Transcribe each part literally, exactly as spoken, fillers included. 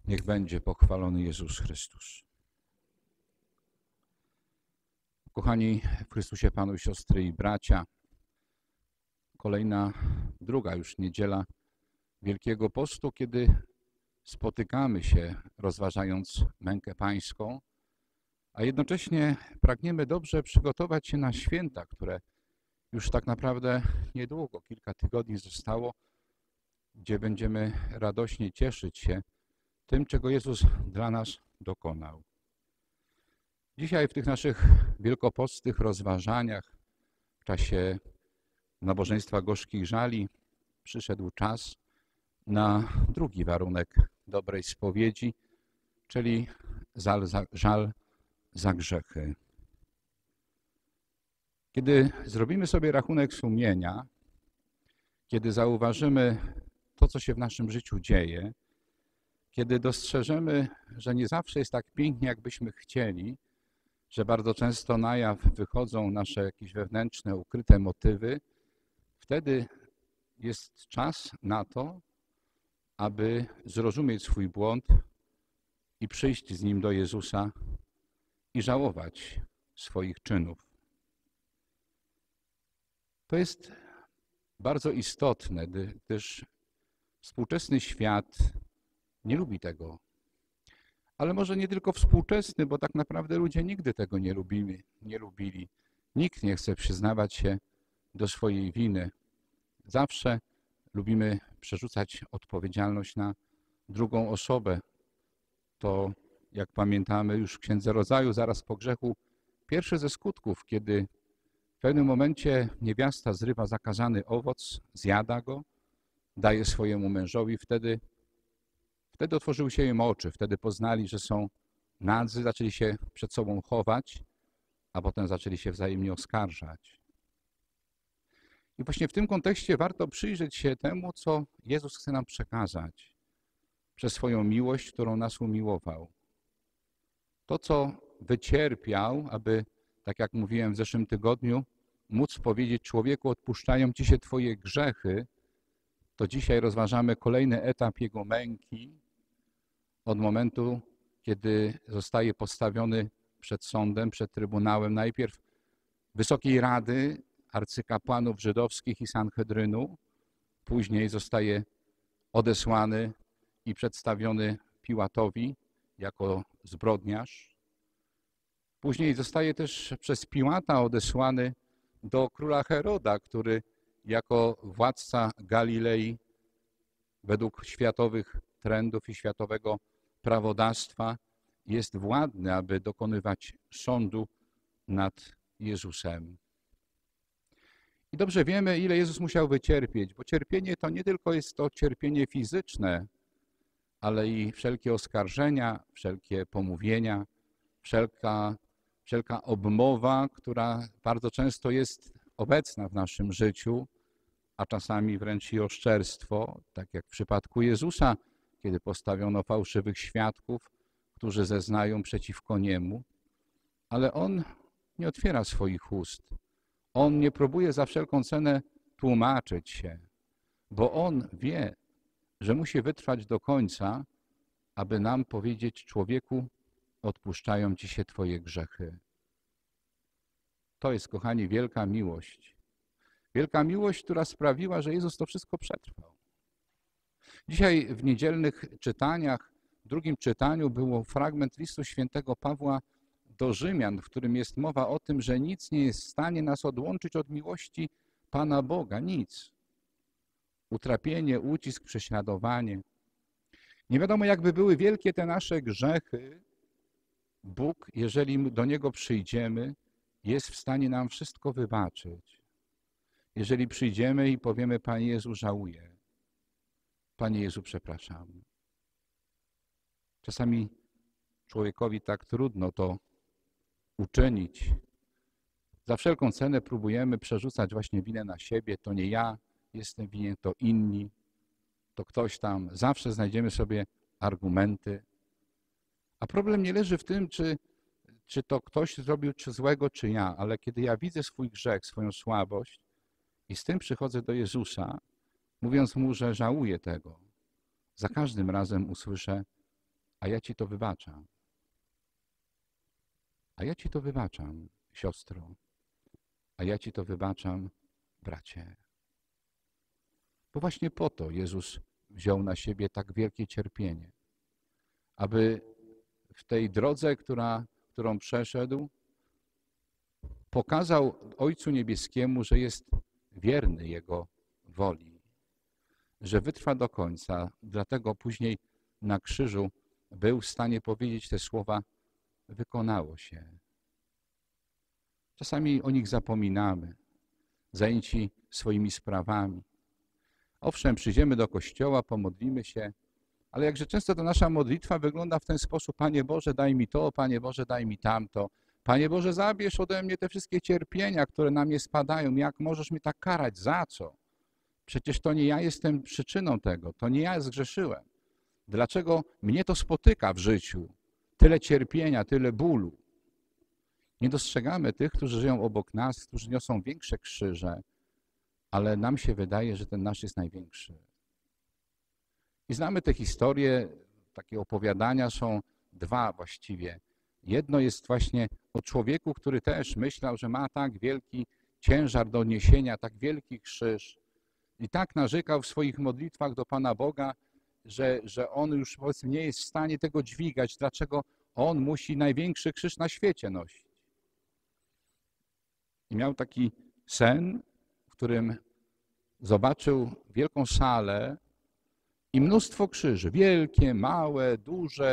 Niech będzie pochwalony Jezus Chrystus. Kochani w Chrystusie Panu, siostry i bracia, kolejna, druga już niedziela Wielkiego Postu, kiedy spotykamy się, rozważając mękę pańską, a jednocześnie pragniemy dobrze przygotować się na święta, które już tak naprawdę niedługo, kilka tygodni zostało, gdzie będziemy radośnie cieszyć się tym, czego Jezus dla nas dokonał. Dzisiaj w tych naszych wielkopostnych rozważaniach, w czasie nabożeństwa gorzkich żali, przyszedł czas na drugi warunek dobrej spowiedzi, czyli żal za, żal za grzechy. Kiedy zrobimy sobie rachunek sumienia, kiedy zauważymy to, co się w naszym życiu dzieje, kiedy dostrzeżemy, że nie zawsze jest tak pięknie, jak byśmy chcieli, że bardzo często na jaw wychodzą nasze jakieś wewnętrzne, ukryte motywy, wtedy jest czas na to, aby zrozumieć swój błąd i przyjść z nim do Jezusa i żałować swoich czynów. To jest bardzo istotne, gdyż współczesny świat nie lubi tego. Ale może nie tylko współczesny, bo tak naprawdę ludzie nigdy tego nie lubili. Nie lubili. Nikt nie chce przyznawać się do swojej winy. Zawsze lubimy przerzucać odpowiedzialność na drugą osobę. To, jak pamiętamy już w Księdze Rodzaju, zaraz po grzechu, pierwszy ze skutków, kiedy w pewnym momencie niewiasta zrywa zakazany owoc, zjada go, daje swojemu mężowi, wtedy Wtedy otworzyły się im oczy, wtedy poznali, że są nadzy, zaczęli się przed sobą chować, a potem zaczęli się wzajemnie oskarżać. I właśnie w tym kontekście warto przyjrzeć się temu, co Jezus chce nam przekazać przez swoją miłość, którą nas umiłował. To, co wycierpiał, aby, tak jak mówiłem w zeszłym tygodniu, móc powiedzieć człowieku, odpuszczają ci się twoje grzechy, to dzisiaj rozważamy kolejny etap jego męki, od momentu, kiedy zostaje postawiony przed sądem, przed trybunałem, najpierw Wysokiej Rady, arcykapłanów żydowskich i Sanhedrynu, później zostaje odesłany i przedstawiony Piłatowi jako zbrodniarz. Później zostaje też przez Piłata odesłany do króla Heroda, który jako władca Galilei według światowych trendów i światowego prawodawstwa jest władny, aby dokonywać sądu nad Jezusem. I dobrze wiemy, ile Jezus musiał wycierpieć, bo cierpienie to nie tylko jest to cierpienie fizyczne, ale i wszelkie oskarżenia, wszelkie pomówienia, wszelka, wszelka obmowa, która bardzo często jest obecna w naszym życiu, a czasami wręcz i oszczerstwo, tak jak w przypadku Jezusa, kiedy postawiono fałszywych świadków, którzy zeznają przeciwko Niemu, ale On nie otwiera swoich ust. On nie próbuje za wszelką cenę tłumaczyć się, bo On wie, że musi wytrwać do końca, aby nam powiedzieć: człowieku, odpuszczają ci się twoje grzechy. To jest, kochani, wielka miłość. Wielka miłość, która sprawiła, że Jezus to wszystko przetrwał. Dzisiaj w niedzielnych czytaniach, w drugim czytaniu był fragment listu świętego Pawła do Rzymian, w którym jest mowa o tym, że nic nie jest w stanie nas odłączyć od miłości Pana Boga. Nic. Utrapienie, ucisk, prześladowanie. Nie wiadomo, jakby były wielkie te nasze grzechy, Bóg, jeżeli do Niego przyjdziemy, jest w stanie nam wszystko wybaczyć. Jeżeli przyjdziemy i powiemy: Panie Jezu, żałuję. Panie Jezu, przepraszam. Czasami człowiekowi tak trudno to uczynić. Za wszelką cenę próbujemy przerzucać właśnie winę na siebie. To nie ja jestem winien, to inni, to ktoś tam. Zawsze znajdziemy sobie argumenty. A problem nie leży w tym, czy, czy to ktoś zrobił czy złego, czy ja, ale kiedy ja widzę swój grzech, swoją słabość i z tym przychodzę do Jezusa, mówiąc Mu, że żałuję tego, za każdym razem usłyszę: a ja ci to wybaczam. A ja ci to wybaczam, siostro. A ja ci to wybaczam, bracie. Bo właśnie po to Jezus wziął na siebie tak wielkie cierpienie, aby w tej drodze, która, którą przeszedł, pokazał Ojcu Niebieskiemu, że jest wierny Jego woli, że wytrwa do końca. Dlatego później na krzyżu był w stanie powiedzieć te słowa: wykonało się. Czasami o nich zapominamy, zajęci swoimi sprawami. Owszem, przyjdziemy do kościoła, pomodlimy się, ale jakże często ta nasza modlitwa wygląda w ten sposób: Panie Boże, daj mi to, Panie Boże, daj mi tamto. Panie Boże, zabierz ode mnie te wszystkie cierpienia, które na mnie spadają. Jak możesz mnie tak karać? Za co? Przecież to nie ja jestem przyczyną tego, to nie ja zgrzeszyłem. Dlaczego mnie to spotyka w życiu? Tyle cierpienia, tyle bólu. Nie dostrzegamy tych, którzy żyją obok nas, którzy niosą większe krzyże, ale nam się wydaje, że ten nasz jest największy. I znamy te historie, takie opowiadania są dwa właściwie. Jedno jest właśnie o człowieku, który też myślał, że ma tak wielki ciężar do niesienia, tak wielki krzyż i tak narzekał w swoich modlitwach do Pana Boga, że, że on już powiedzmy nie jest w stanie tego dźwigać. Dlaczego on musi największy krzyż na świecie nosić? I miał taki sen, w którym zobaczył wielką salę i mnóstwo krzyży, wielkie, małe, duże,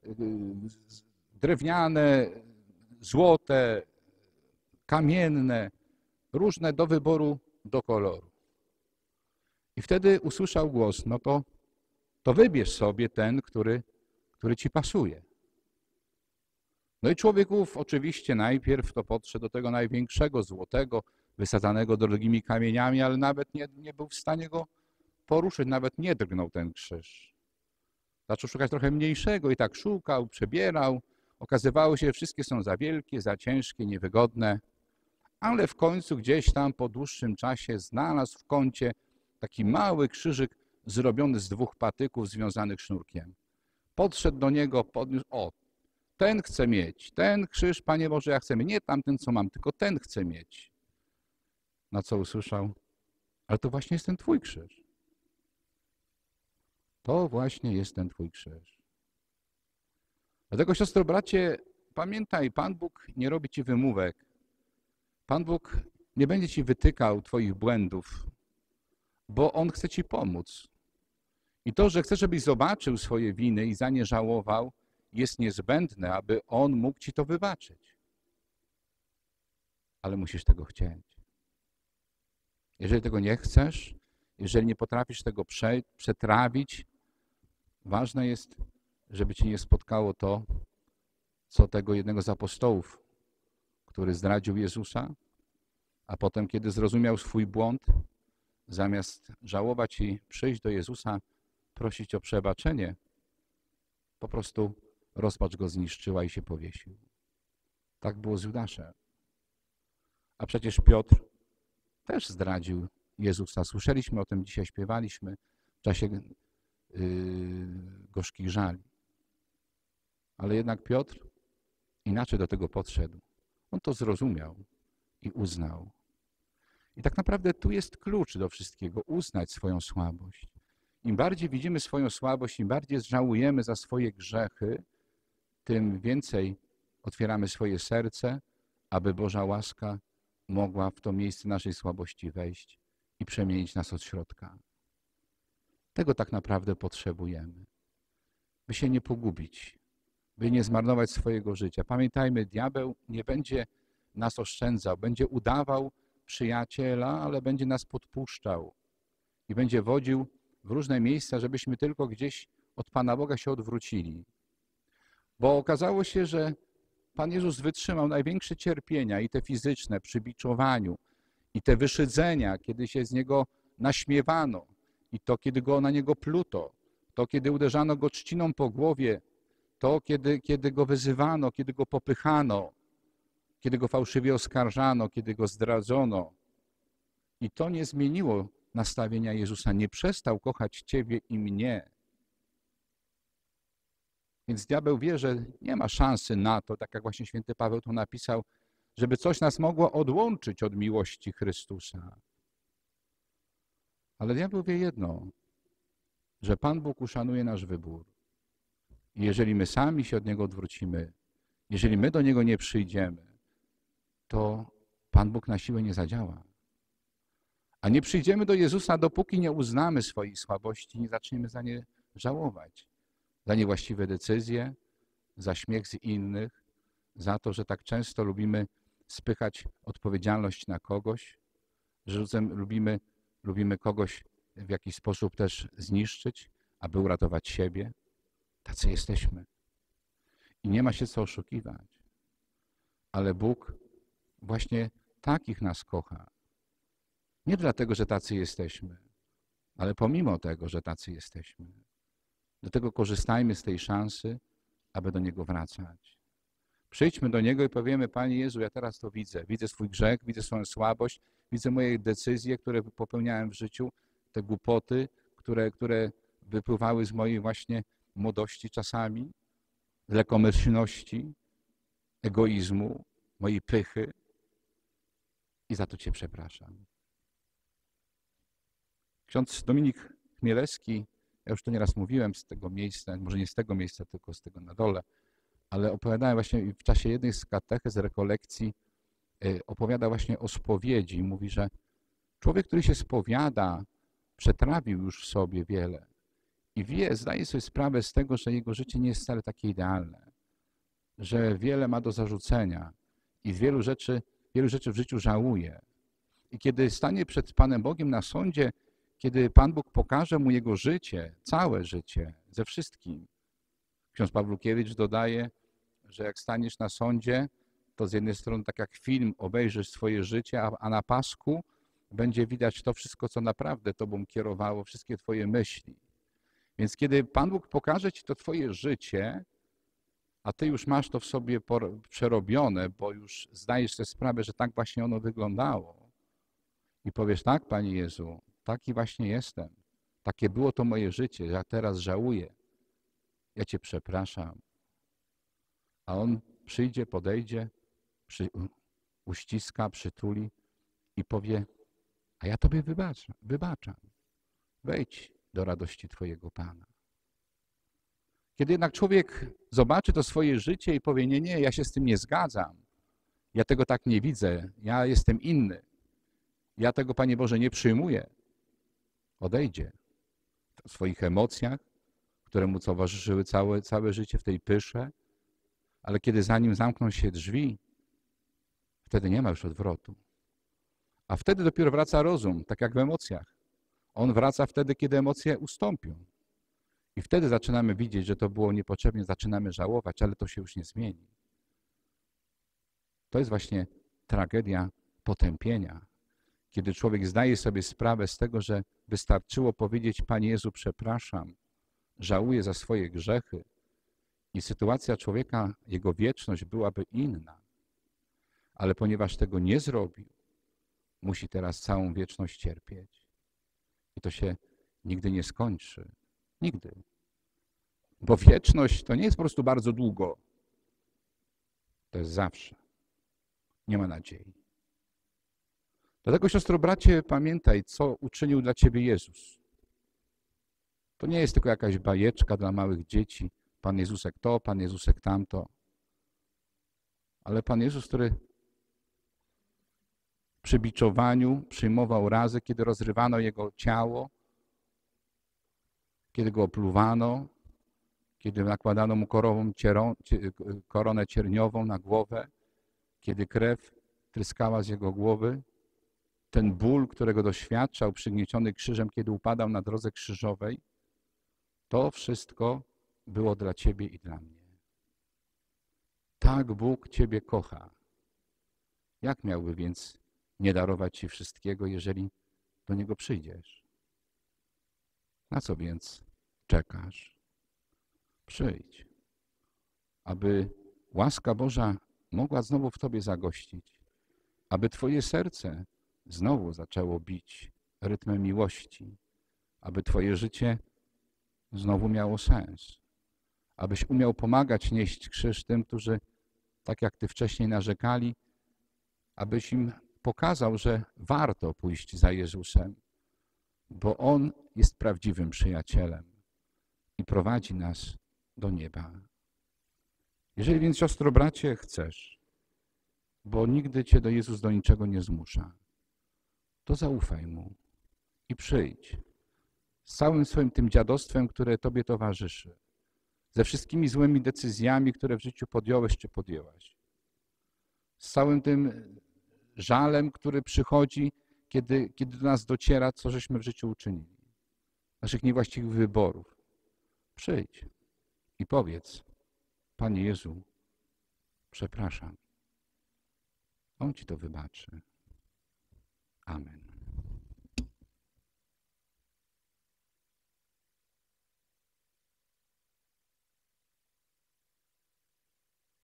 drewniane, złote, kamienne, różne do wyboru, do koloru. I wtedy usłyszał głos: no to, to wybierz sobie ten, który, który ci pasuje. No i człowiek ów oczywiście najpierw to podszedł do tego największego, złotego, wysadzanego drogimi kamieniami, ale nawet nie, nie był w stanie go poruszyć, nawet nie drgnął ten krzyż. Zaczął szukać trochę mniejszego i tak szukał, przebierał. Okazywało się, że wszystkie są za wielkie, za ciężkie, niewygodne, ale w końcu gdzieś tam po dłuższym czasie znalazł w kącie taki mały krzyżyk zrobiony z dwóch patyków związanych sznurkiem. Podszedł do niego, podniósł: o, ten chcę mieć, ten krzyż, Panie Boże, ja chcę mieć, nie tamten, co mam, tylko ten chcę mieć. Na co usłyszał: ale to właśnie jest ten twój krzyż. To właśnie jest ten twój krzyż. Dlatego, siostro, bracie, pamiętaj, Pan Bóg nie robi ci wymówek. Pan Bóg nie będzie ci wytykał twoich błędów, bo On chce ci pomóc. I to, że chce, żebyś zobaczył swoje winy i za nie żałował, jest niezbędne, aby On mógł ci to wybaczyć. Ale musisz tego chcieć. Jeżeli tego nie chcesz, jeżeli nie potrafisz tego prze, przetrawić, ważne jest, żeby cię nie spotkało to, co tego jednego z apostołów, który zdradził Jezusa, a potem, kiedy zrozumiał swój błąd, zamiast żałować i przyjść do Jezusa, prosić o przebaczenie, po prostu rozpacz go zniszczyła i się powiesił. Tak było z Judaszem. A przecież Piotr też zdradził Jezusa. Słyszeliśmy o tym dzisiaj, śpiewaliśmy w czasie yy, gorzkich żali. Ale jednak Piotr inaczej do tego podszedł. On to zrozumiał i uznał. I tak naprawdę tu jest klucz do wszystkiego. Uznać swoją słabość. Im bardziej widzimy swoją słabość, im bardziej żałujemy za swoje grzechy, tym więcej otwieramy swoje serce, aby Boża łaska mogła w to miejsce naszej słabości wejść i przemienić nas od środka. Tego tak naprawdę potrzebujemy, by się nie pogubić, by nie zmarnować swojego życia. Pamiętajmy, diabeł nie będzie nas oszczędzał, będzie udawał przyjaciela, ale będzie nas podpuszczał i będzie wodził w różne miejsca, żebyśmy tylko gdzieś od Pana Boga się odwrócili. Bo okazało się, że Pan Jezus wytrzymał największe cierpienia, i te fizyczne, przy biczowaniu, i te wyszydzenia, kiedy się z Niego naśmiewano, i to, kiedy Go na Niego pluto, to, kiedy uderzano Go trzciną po głowie, to, kiedy, kiedy Go wyzywano, kiedy Go popychano, kiedy Go fałszywie oskarżano, kiedy Go zdradzono. I to nie zmieniło nastawienia Jezusa. Nie przestał kochać Ciebie i mnie. Więc diabeł wie, że nie ma szansy na to, tak jak właśnie święty Paweł tu napisał, żeby coś nas mogło odłączyć od miłości Chrystusa. Ale diabeł wie jedno, że Pan Bóg uszanuje nasz wybór. I jeżeli my sami się od Niego odwrócimy, jeżeli my do Niego nie przyjdziemy, to Pan Bóg na siłę nie zadziała. A nie przyjdziemy do Jezusa, dopóki nie uznamy swojej słabości, nie zaczniemy za nie żałować. Za niewłaściwe decyzje, za śmiech z innych, za to, że tak często lubimy spychać odpowiedzialność na kogoś, że lubimy, lubimy kogoś w jakiś sposób też zniszczyć, aby uratować siebie. Tacy jesteśmy. I nie ma się co oszukiwać. Ale Bóg właśnie takich nas kocha. Nie dlatego, że tacy jesteśmy, ale pomimo tego, że tacy jesteśmy. Dlatego korzystajmy z tej szansy, aby do Niego wracać. Przyjdźmy do Niego i powiemy: Panie Jezu, ja teraz to widzę. Widzę swój grzech, widzę swoją słabość, widzę moje decyzje, które popełniałem w życiu, te głupoty, które, które wypływały z mojej właśnie młodości czasami, lekkomyślności, egoizmu, mojej pychy. I za to Cię przepraszam. Ksiądz Dominik Chmielewski, ja już to nieraz mówiłem z tego miejsca, może nie z tego miejsca, tylko z tego na dole, ale opowiadałem właśnie w czasie jednej z katechez, rekolekcji, opowiada właśnie o spowiedzi. Mówi, że człowiek, który się spowiada, przetrawił już w sobie wiele i wie, zdaje sobie sprawę z tego, że jego życie nie jest wcale takie idealne, że wiele ma do zarzucenia i wielu rzeczy, wielu rzeczy w życiu żałuje. I kiedy stanie przed Panem Bogiem na sądzie, kiedy Pan Bóg pokaże mu jego życie, całe życie, ze wszystkim. Ksiądz Pawlukiewicz dodaje, że jak staniesz na sądzie, to z jednej strony tak jak film obejrzysz swoje życie, a, a na pasku będzie widać to wszystko, co naprawdę tobą kierowało, wszystkie twoje myśli. Więc kiedy Pan Bóg pokaże ci to twoje życie, a ty już masz to w sobie przerobione, bo już zdajesz sobie sprawę, że tak właśnie ono wyglądało i powiesz: tak, Panie Jezu, taki właśnie jestem, takie było to moje życie, ja teraz żałuję, ja Cię przepraszam. A On przyjdzie, podejdzie, przy, uściska, przytuli i powie: a ja Tobie wybaczam, wybaczam. Wejdź do radości Twojego Pana. Kiedy jednak człowiek zobaczy to swoje życie i powie: nie, nie, ja się z tym nie zgadzam, ja tego tak nie widzę, ja jestem inny, ja tego, Panie Boże, nie przyjmuję, odejdzie w swoich emocjach, które mu towarzyszyły całe, całe życie, w tej pysze, ale kiedy za nim zamkną się drzwi, wtedy nie ma już odwrotu. A wtedy dopiero wraca rozum, tak jak w emocjach. On wraca wtedy, kiedy emocje ustąpią. I wtedy zaczynamy widzieć, że to było niepotrzebnie, zaczynamy żałować, ale to się już nie zmieni. To jest właśnie tragedia potępienia. Kiedy człowiek zdaje sobie sprawę z tego, że wystarczyło powiedzieć: Panie Jezu, przepraszam, żałuję za swoje grzechy i sytuacja człowieka, jego wieczność byłaby inna. Ale ponieważ tego nie zrobił, musi teraz całą wieczność cierpieć. I to się nigdy nie skończy. Nigdy. Bo wieczność to nie jest po prostu bardzo długo. To jest zawsze. Nie ma nadziei. Dlatego, siostro, bracie, pamiętaj, co uczynił dla ciebie Jezus. To nie jest tylko jakaś bajeczka dla małych dzieci. Pan Jezusek to, Pan Jezusek tamto. Ale Pan Jezus, który przy biczowaniu przyjmował razy, kiedy rozrywano Jego ciało, kiedy Go opluwano, kiedy nakładano Mu koronę cierniową na głowę, kiedy krew tryskała z Jego głowy, ten ból, którego doświadczał przygnieciony krzyżem, kiedy upadał na drodze krzyżowej, to wszystko było dla ciebie i dla mnie. Tak Bóg ciebie kocha. Jak miałby więc nie darować ci wszystkiego, jeżeli do Niego przyjdziesz? Na co więc czekasz? Przyjdź, aby łaska Boża mogła znowu w tobie zagościć, aby twoje serce znowu zaczęło bić rytmem miłości, aby twoje życie znowu miało sens, abyś umiał pomagać nieść krzyż tym, którzy, tak jak Ty wcześniej narzekali, abyś im pokazał, że warto pójść za Jezusem, bo On jest prawdziwym przyjacielem i prowadzi nas do nieba. Jeżeli więc, siostro, bracie, chcesz, bo nigdy Cię do Jezus do niczego nie zmusza, to zaufaj Mu i przyjdź z całym swoim tym dziadostwem, które Tobie towarzyszy, ze wszystkimi złymi decyzjami, które w życiu podjąłeś czy podjęłaś, z całym tym żalem, który przychodzi, kiedy, kiedy do nas dociera, co żeśmy w życiu uczynili, naszych niewłaściwych wyborów. Przyjdź i powiedz: Panie Jezu, przepraszam. On Ci to wybaczy. Amen.